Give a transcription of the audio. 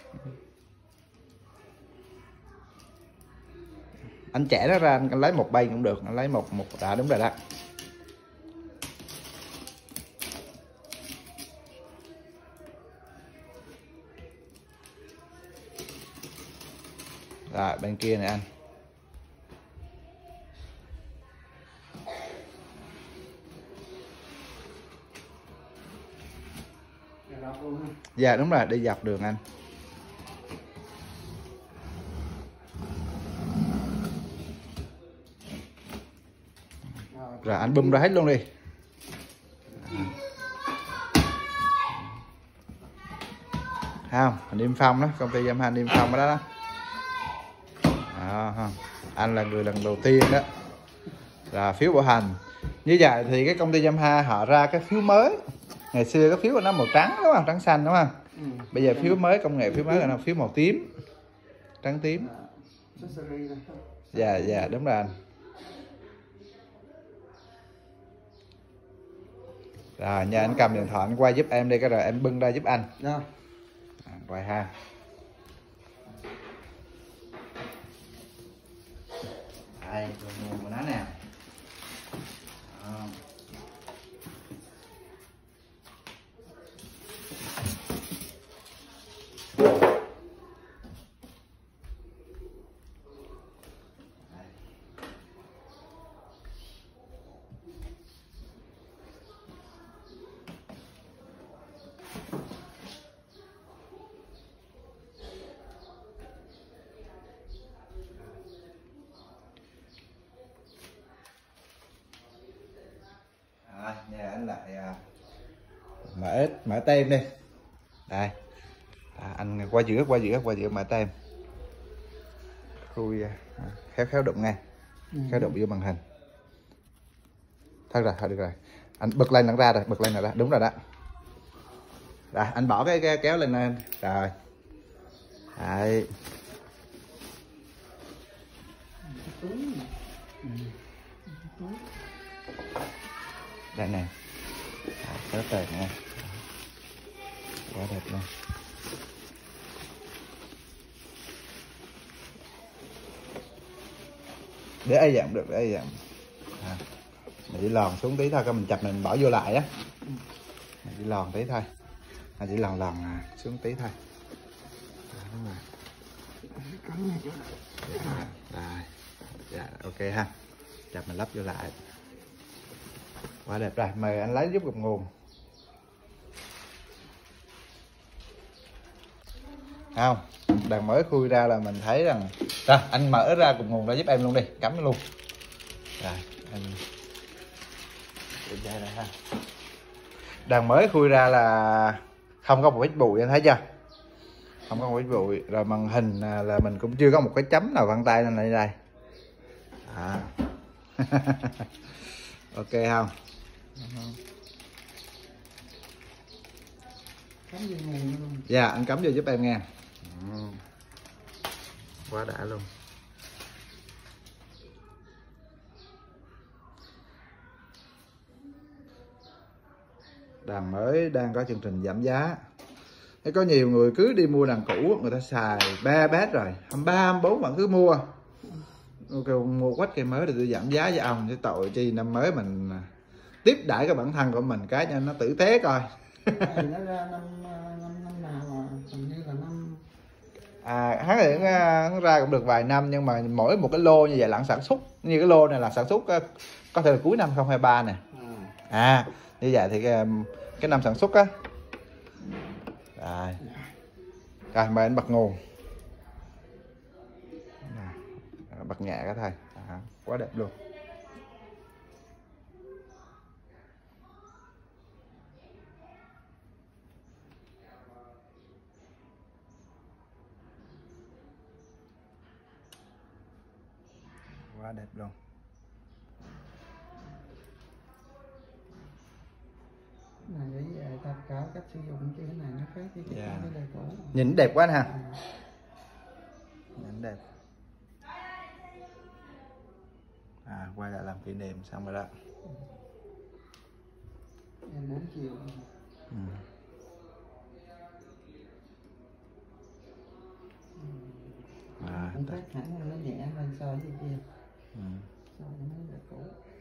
Anh chẻ nó ra, anh lấy một bay cũng được, anh lấy một đã đúng rồi đó. Rồi bên kia này anh. Dạ đúng rồi, đi dọc đường anh. Rồi anh bung ra hết luôn đi. Không, niêm phong đó, công ty Yamaha niêm phong đó. Đó, không. Anh là người lần đầu tiên đó. Rồi phiếu bảo hành. Như vậy thì cái công ty Yamaha họ ra cái phiếu mới. Ngày xưa cái phiếu của nó màu trắng đúng không? Trắng xanh đúng không? Bây giờ phiếu mới, công nghệ phiếu mới là nó phiếu màu tím. Trắng tím. Dạ dạ đúng rồi anh. Rồi nha, anh cầm điện thoại anh quay giúp em đi, cái rồi em bưng ra giúp anh. Quay ha. Đây, nguồn của nó nè. Nhà anh lại mở tem đi. Đây. Anh qua giữa mở tem. Khui khéo đụng ngay. Khéo đụng vô màn hình. Thôi được rồi. Anh bật lên nó ra rồi, đúng rồi đó. Rồi, anh bỏ cái kéo lên anh. Rồi. Đấy. Đây nè. Rất đẹp nè. Quá đẹp luôn. Để ai dặm được, mình chỉ lòn xuống tí thôi, mình chập mình bỏ vô lại á. Mình chỉ lòn tí thôi. Mình chỉ lòn xuống tí thôi. Đúng rồi. Rồi. Dạ, ok ha. Chập mình lắp vô lại. Quá đẹp rồi, mời anh lấy giúp cục nguồn. Không, đàn mới khui ra là mình thấy rằng rồi anh mở ra cục nguồn ra giúp em luôn đi, cắm luôn. Rồi anh đây ha. Đàn mới khui ra là không có một ít bụi, anh thấy chưa? Không có một ít bụi. Rồi màn hình là mình cũng chưa có một cái chấm nào vân tay lên đây. Ok không? Dạ anh cắm vô giúp em nha. Quá đã luôn. Đàn mới đang có chương trình giảm giá. Thế có nhiều người cứ đi mua đàn cũ, người ta xài ba bét rồi 23, 24 vẫn cứ mua. Mua quách cây mới thì tôi giảm giá cho ông, chứ tội chi năm mới mình tiếp đãi cái bản thân của mình cái cho nó tử tế coi. Nó ra năm nào mà hình như là năm hắn thì nó ra cũng được vài năm, nhưng mà mỗi một cái lô như vậy là sản xuất, như cái lô này là sản xuất có thể là cuối năm 2023 nè. Như vậy thì cái năm sản xuất á. Rồi mời anh bật nguồn. Bật nhẹ cái thôi. Quá đẹp luôn. Quá đẹp luôn. này để ta cả cách sử dụng chứ cái này nó khác với cái đời cũ. Nhìn đẹp quá ha. Nhìn đẹp. Quay lại làm kỷ niệm xong rồi đó. Em 4 chiều. anh thấy hẳn là nó nhẹ hơn so với kia, Ừ. so với mấy loại cũ.